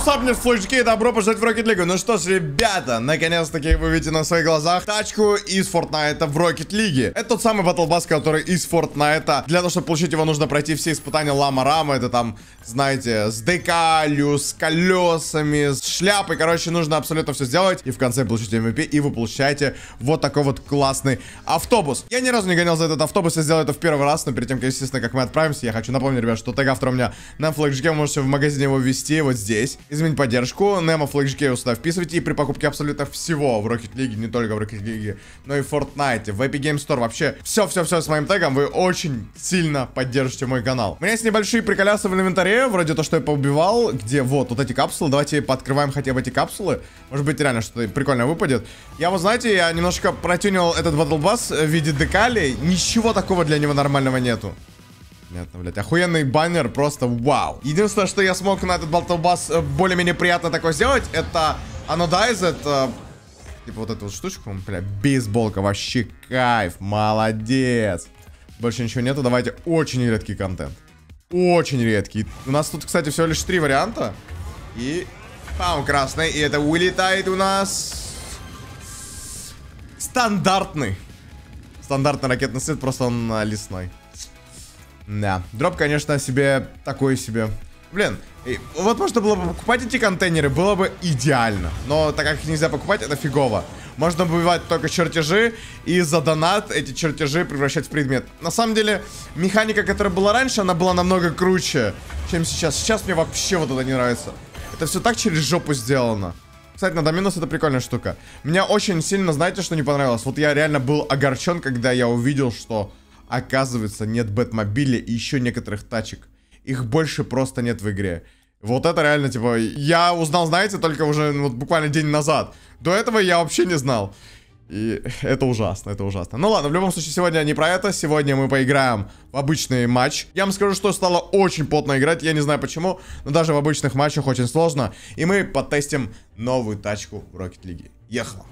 Сапнер, флешки, добро пожаловать в Rocket League. Ну что ж, ребята, наконец-таки вы видите на своих глазах тачку из Fortnite в Rocket League. Это тот самый Battle Bus, который из Fortnite. Для того, чтобы получить его, нужно пройти все испытания Лама-Рама. Это там, знаете, с декалью, с колесами, с шляпой. Короче, нужно абсолютно все сделать. И в конце получить MVP, и вы получаете вот такой вот классный автобус. Я ни разу не гонял за этот автобус, я сделал это в первый раз. Но перед тем, естественно, как мы отправимся, я хочу напомнить, ребят, что тег автора у меня на флешке. Вы можете в магазине его ввести вот здесь. Изменить поддержку. Nemo флешки вы сюда вписывайте. И при покупке абсолютно всего в Rocket League, не только в Rocket League, но и в Fortnite, в Epic Games Store. Вообще, все с моим тегом. Вы очень сильно поддержите мой канал. У меня есть небольшие приколясы в инвентаре. Вроде то, что я поубивал. Где вот эти капсулы. Давайте пооткрываем хотя бы эти капсулы. Может быть, реально что-то прикольное выпадет. Я вот, знаете, я немножко протюнил этот Battle Bus в виде декалей. Ничего такого для него нормального нету. Понятно, блядь. Охуенный баннер, просто вау. Единственное, что я смог на этот Battle Bus более-менее приятно такое сделать, это Anodized, типа вот эту вот штучку, бля, бейсболка, вообще кайф, молодец. Больше ничего нету, давайте очень редкий контент. Очень редкий. У нас тут, кстати, всего лишь 3 варианта. И, пам, красный, и это вылетает у нас... Стандартный ракетный свет, просто он лесной. Да, дроп, конечно, себе такой себе. Блин, вот можно было бы покупать эти контейнеры, было бы идеально. Но так как их нельзя покупать, это фигово. Можно убивать только чертежи, и за донат эти чертежи превращать в предмет. На самом деле, механика, которая была раньше, она была намного круче, чем сейчас. Сейчас мне вообще вот это не нравится. Это все так через жопу сделано. Кстати, на Доминус это прикольная штука. Меня очень сильно, знаете, что не понравилось? Вот я реально был огорчен, когда я увидел, что... Оказывается, нет Бэтмобиля и еще некоторых тачек. Их больше просто нет в игре. Вот это реально, типа, я узнал, знаете, только уже вот буквально день назад. До этого я вообще не знал. И это ужасно, это ужасно. Ну ладно, в любом случае, сегодня не про это. Сегодня мы поиграем в обычный матч. Я вам скажу, что стало очень плотно играть. Я не знаю почему, но даже в обычных матчах очень сложно. И мы потестим новую тачку в Rocket League. Ехала.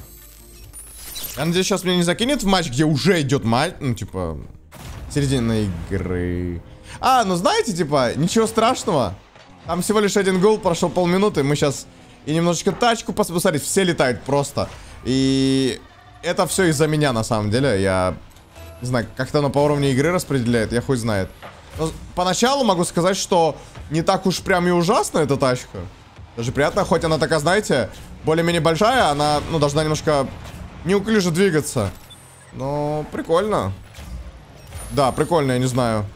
Я надеюсь, сейчас меня не закинет в матч, где уже идет матч. Ну, типа, середина игры. Ну знаете, типа, ничего страшного. Там всего лишь один гол, прошел полминуты. Мы сейчас и немножечко тачку посмотреть. Все летают просто. И это все из-за меня, на самом деле. Я не знаю, как-то оно по уровню игры распределяет, я хуй знает. Но поначалу могу сказать, что не так уж прям и ужасно эта тачка. Даже приятно, хоть она такая, знаете, более-менее большая. Она, ну, должна немножко... неуклюже двигаться. Но прикольно. Да, прикольно, я не знаю.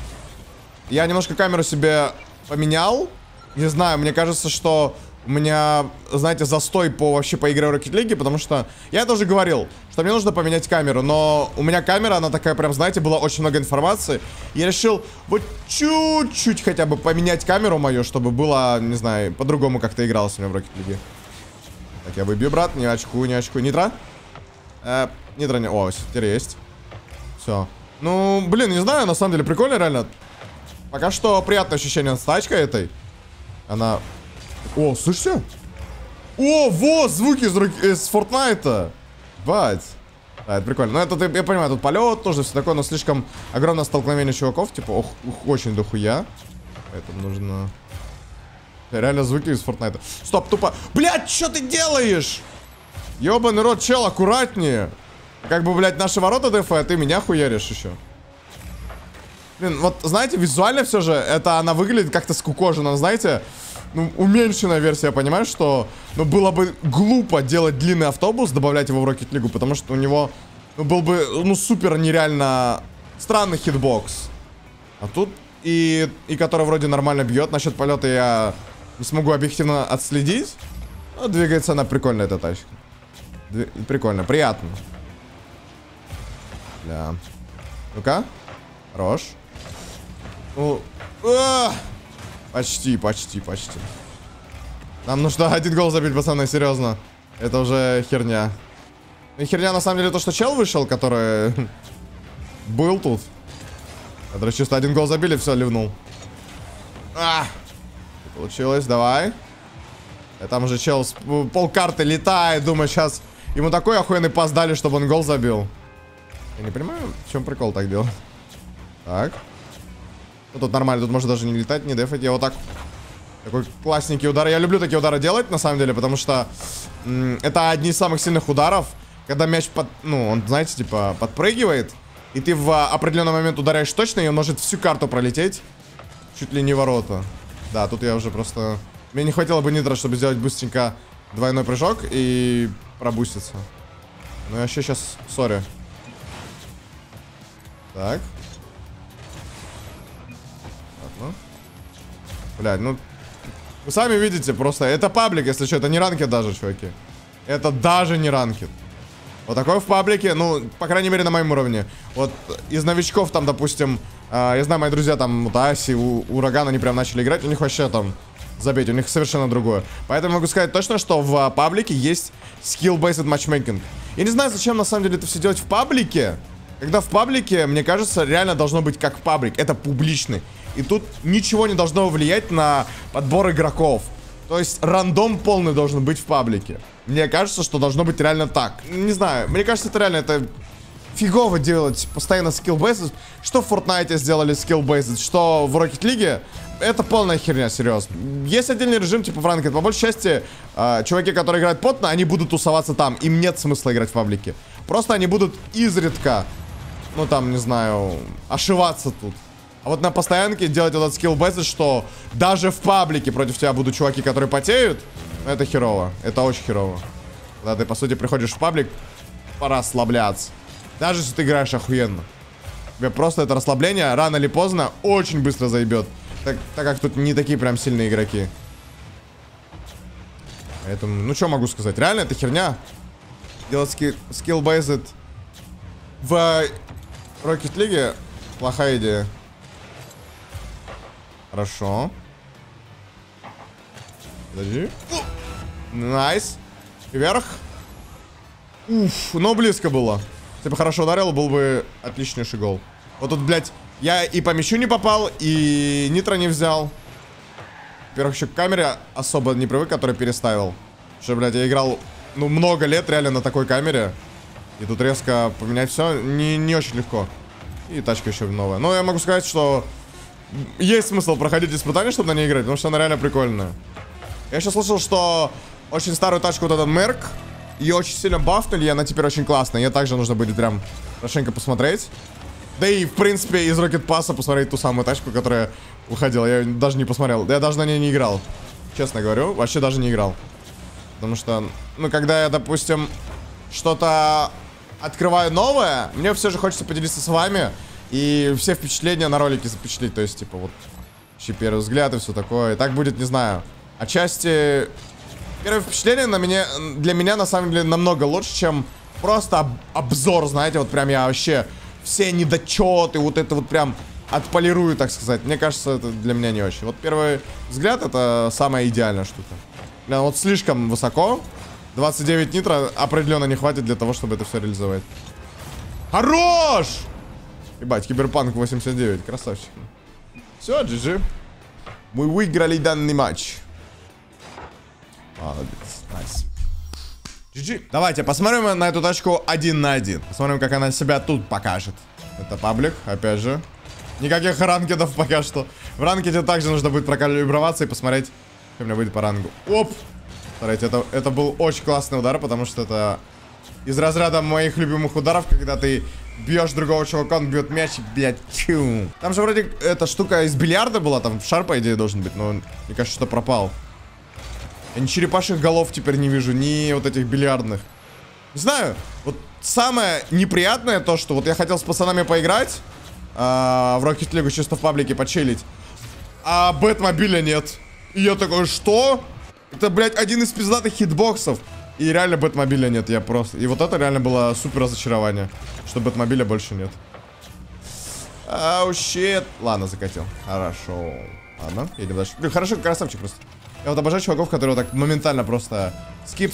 Я немножко камеру себе поменял. Не знаю, мне кажется, что у меня, знаете, застой вообще по игре в Rocket League, потому что я тоже говорил, что мне нужно поменять камеру. Но у меня камера, она такая прям, знаете, было очень много информации. Я решил вот чуть-чуть хотя бы поменять камеру мою, чтобы было, не знаю, по-другому как-то игралось у меня в Rocket League. Так, я выбью, брат, не очку. Нитро? Нитро не... О, теперь есть. Все. Ну, блин, не знаю, на самом деле прикольно, реально. Пока что приятное ощущение с тачкой этой. Она... О, слышите? О, вот, звуки из Fortnite. Бать. Да, это прикольно. Ну, это, я понимаю, тут полет тоже все такое, но слишком огромное столкновение чуваков. Типа, ох, очень дохуя. Поэтому нужно... Реально звуки из Fortnite. Стоп, тупо. Блядь, что ты делаешь? Ёбаный рот, чел, аккуратнее. Как бы, блядь, наши ворота дефа, а ты меня хуяришь еще. Блин, вот, знаете, визуально все же, это она выглядит как-то скукоженно, знаете. Ну, уменьшенная версия, понимаешь, что... Ну, было бы глупо делать длинный автобус, добавлять его в Rocket League, потому что у него, ну, был бы, ну, супер нереально странный хитбокс. А тут и который вроде нормально бьет. Насчет полета я... не смогу объективно отследить. Но двигается она прикольно, эта тачка. Прикольно, приятно. Да. Ну-ка. Хорош. Ну... Почти. Нам нужно 1 гол забить, пацаны, серьезно. Это уже херня. И херня, на самом деле, то, что чел вышел, который... был тут. Который чисто 1 гол забили, все, ливнул. Получилось, давай. Там уже чел с полкарты летает. Думаю, сейчас ему такой охуенный пас дали, чтобы он гол забил. Я не понимаю, в чем прикол так делать. Так. Ну, тут нормально, тут можно даже не летать, не дефать. Я вот так Такой классненький удар. Я люблю такие удары делать, на самом деле, потому что это одни из самых сильных ударов. Когда мяч, он, знаете, типа, подпрыгивает, и ты в определенный момент ударяешь точно, и он может всю карту пролететь. Чуть ли не ворота. Да, тут я уже просто... Мне не хватило бы нитро, чтобы сделать быстренько двойной прыжок и пробуститься. Ну, я вообще сейчас... Сори. Так. Ладно. Блядь, ну... Вы сами видите, просто... Это паблик, если что. Это не ранкет даже, чуваки. Это даже не ранкет. Вот такой в паблике, ну, по крайней мере, на моем уровне. Вот из новичков там, допустим... я знаю, мои друзья там, вот Аси, Ураган, они прям начали играть. У них вообще там... Забейте, у них совершенно другое. Поэтому могу сказать точно, что в паблике есть skill-based matchmaking. Я не знаю, зачем на самом деле это все делать в паблике. Когда в паблике, мне кажется, реально должно быть как паблик. Это публичный. И тут ничего не должно влиять на подбор игроков. То есть рандом полный должен быть в паблике. Мне кажется, что должно быть реально так. Не знаю, мне кажется, это реально фигово делать постоянно skill-based. Что в Fortnite сделали skill-based, что в Rocket League. Это полная херня, серьезно. Есть отдельный режим, типа в ранкет. По большей части, чуваки, которые играют потно, они будут тусоваться там. Им нет смысла играть в паблике. Просто они будут изредка, ну там, не знаю, ошиваться тут. А вот на постоянке делать этот скилл-бейс, что даже в паблике против тебя будут чуваки, которые потеют, это херово. Это очень херово. Когда ты, по сути, приходишь в паблик, пора расслабляться. Даже если ты играешь охуенно. Тебе просто это расслабление рано или поздно очень быстро заебет. Так как тут не такие прям сильные игроки. Поэтому, ну что могу сказать? Реально, это херня. Делать skill-based в Rocket League плохая идея. Хорошо. Подожди. Найс. Вверх. Уф, но близко было. Если бы хорошо ударил, был бы отличнейший гол. Вот тут, блядь, я и по мячу не попал, и нитро не взял. Во-первых, еще к камере особо не привык, который переставил. Что, блядь, я играл, ну, много лет реально на такой камере. И тут резко поменять все не очень легко. И тачка еще новая. Но я могу сказать, что есть смысл проходить испытания, чтобы на ней играть, потому что она реально прикольная. Я еще слышал, что очень старую тачку, вот этот Мерк, ее очень сильно бафнули, и она теперь очень классная. Ее также нужно будет прям хорошенько посмотреть. Да и, в принципе, из Rocket Pass'а посмотреть ту самую тачку, которая выходила. Я даже не посмотрел. Я даже на ней не играл. Честно говорю, вообще даже не играл. Потому что, ну, когда я, допустим, что-то открываю новое, мне все же хочется поделиться с вами и все впечатления на ролике запечатлеть. То есть, типа, вот, первый взгляд и все такое. И так будет, не знаю, отчасти... Первое впечатление для меня, на самом деле, намного лучше, чем просто обзор, знаете, вот прям я вообще... Все недочеты, вот это вот прям отполирую, так сказать. Мне кажется, это для меня не очень. Вот первый взгляд, это самая идеальная штука. Бля, вот слишком высоко. 29 нитро определенно не хватит для того, чтобы это все реализовать. Хорош! Ебать, Киберпанк 89, красавчик. Все, GG. Мы выиграли данный матч. Молодец, найс. GG. Давайте посмотрим на эту тачку 1 на 1. Посмотрим, как она себя тут покажет. Это паблик, опять же. Никаких ранкетов пока что. В ранкете также нужно будет прокалиброваться и посмотреть, что у меня выйдет по рангу. Оп! Смотрите, это был очень классный удар, потому что это из разряда моих любимых ударов, когда ты бьешь другого чувака, он бьет мяч, и, блядь, чу. Там же вроде эта штука из бильярда была, там шар, по идее, должен быть, но мне кажется, что пропал. Я ни черепашьих голов теперь не вижу, ни вот этих бильярдных. Не знаю, вот самое неприятное то, что вот я хотел с пацанами поиграть в Rocket League, чисто в паблике почилить, а Бэтмобиля нет. И я такой, что? Это, блядь, один из пиздатых хитбоксов. И реально Бэтмобиля нет, я просто... И вот это реально было супер разочарование, что Бэтмобиля больше нет. Ау, щит. Ладно, закатил. Хорошо. Ладно, едем дальше. Блин, хорошо, красавчик просто. Я вот обожаю чуваков, которые вот так моментально просто скип.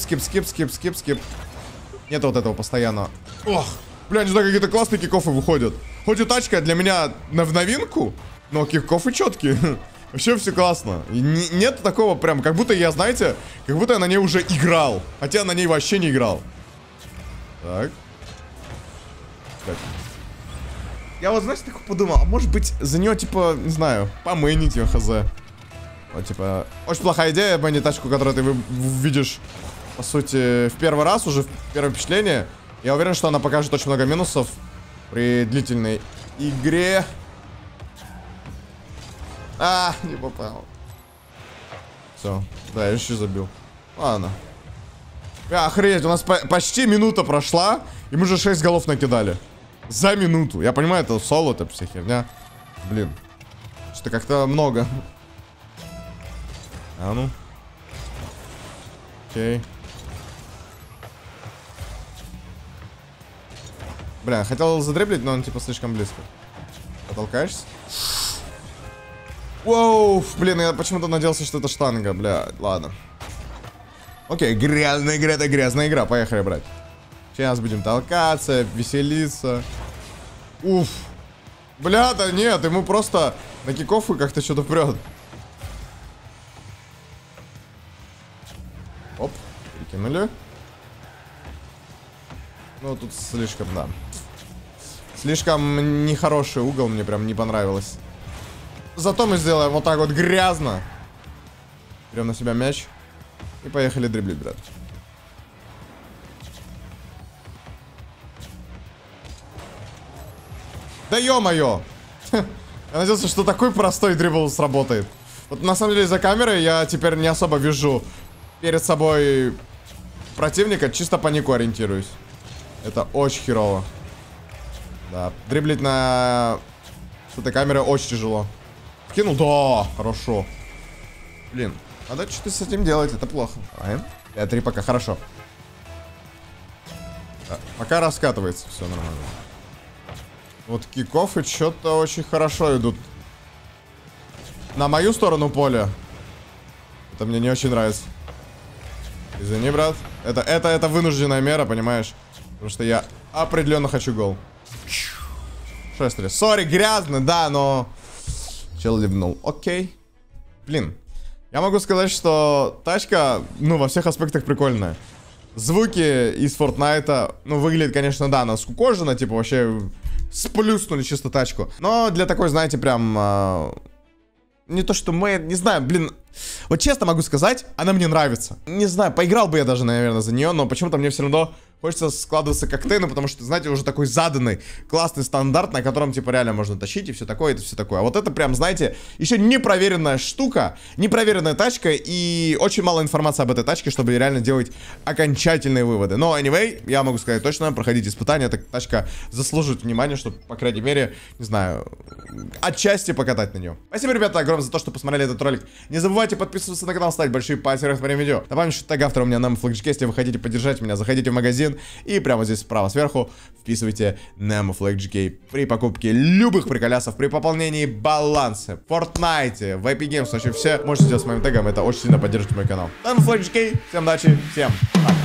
Нет вот этого постоянного. Ох, бля, не знаю, какие-то классные кикофы выходят. Хоть и тачка для меня в новинку, но кикофы четкие. Вообще все классно. И нет такого прям, как будто я, знаете, как будто я на ней уже играл. Хотя я на ней вообще не играл. Так. Я вот, знаете, так подумал, а может быть за нее, типа, не знаю, помэнить ее, хз. Вот, типа, очень плохая идея, обмани тачку, которую ты видишь, по сути, в первый раз уже, в первое впечатление. Я уверен, что она покажет очень много минусов при длительной игре. А, не попал. Все, да, я еще забил. Ладно. Охренеть, у нас почти минута прошла, и мы уже 6 голов накидали. За минуту. Я понимаю, это соло, это вся херня. Блин. Что-то как-то много. А ну. Окей. Бля, хотел задриблить, но он типа слишком близко. Потолкаешься? Воу, блин, я почему-то надеялся, что это штанга, бля, ладно. Окей, грязная игра, это грязная игра, поехали, брать. Сейчас будем толкаться, веселиться. Уф. Бля, да нет, ему просто на кикофу как-то что-то прет. Оп, перекинули. Ну, тут слишком, да. Слишком нехороший угол, мне прям не понравилось. Зато мы сделаем вот так вот грязно. Берем на себя мяч. И поехали дриблить, брат. Да ё-моё! Я надеялся, что такой простой дрибл сработает. Вот на самом деле за камерой я теперь не особо вижу перед собой противника. Чисто по нику ориентируюсь. Это очень херово. Да, дриблить на с этой камерой очень тяжело. Кинул, да, хорошо. Блин, надо что-то с этим делать, это плохо. 5-3 пока, хорошо. Да, пока раскатывается, все нормально. Вот кикоффы что-то очень хорошо идут. На мою сторону поля. Это мне не очень нравится. Извини, брат. Это вынужденная мера, понимаешь? Потому что я определенно хочу гол. 6-3. Сори, грязно, да, но... Чел ливнул. Окей. Блин. Я могу сказать, что тачка, ну, во всех аспектах прикольная. Звуки из Фортнайта, ну, выглядит, конечно, да, она скукожена, типа, вообще сплюснули чисто тачку. Но для такой, знаете, прям... не то, что мы, не знаю, блин. Вот честно могу сказать, она мне нравится. Не знаю, поиграл бы я даже, наверное, за нее, но почему-то мне все равно хочется складываться как Тейну, потому что, знаете, уже такой заданный, классный стандарт, на котором, типа, реально можно тащить и все такое, это все такое. А вот это прям, знаете, еще непроверенная штука, непроверенная тачка и очень мало информации об этой тачке, чтобы реально делать окончательные выводы. Но, anyway, я могу сказать точно, проходить испытания, эта тачка заслуживает внимания, чтобы, по крайней мере, не знаю, отчасти покатать на нее. Спасибо, ребята, огромное за то, что посмотрели этот ролик. Не забывайте подписываться на канал, ставить большие пальцы вверх по видео. Напомню, что тег автора у меня NemoFlexGK. Если вы хотите поддержать меня, заходите в магазин и прямо здесь справа сверху вписывайте NemoFlexGK при покупке любых приколясов, при пополнении баланса, в Fortnite, в Epic Games, вообще все можете сделать с моим тегом, это очень сильно поддержит мой канал. NemoFlexGK, всем удачи, всем пока.